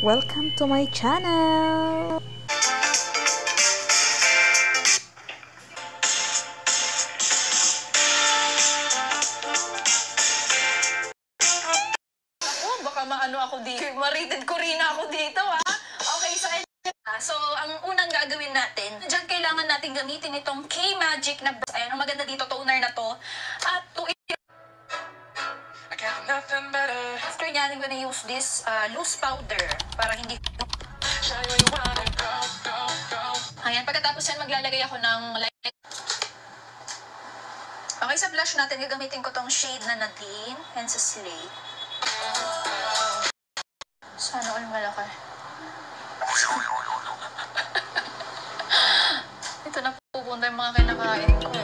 Welcome to my channel! Baka maano ako dito. Ma-rated Korina ako dito, ha? Okay, so ang unang gagawin natin, dyan kailangan natin gamitin itong K-Magic na brush. Ayan, ang maganda dito, toner na to. At after nyan, I'm gonna use this loose powder para hindi... Ayan, pagkatapos yan, maglalagay ako ng light. Okay, sa blush natin, gagamitin ko tong shade na Nadine and sa Slate. Sana all malaki. Ito na pupunta yung mga kinakain ko.